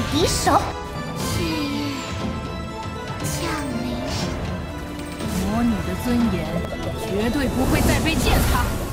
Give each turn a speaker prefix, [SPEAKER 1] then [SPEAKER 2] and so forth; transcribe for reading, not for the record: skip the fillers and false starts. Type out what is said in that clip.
[SPEAKER 1] 敌手。
[SPEAKER 2] 血液降临，
[SPEAKER 3] 魔女的尊严绝对不会再被践踏。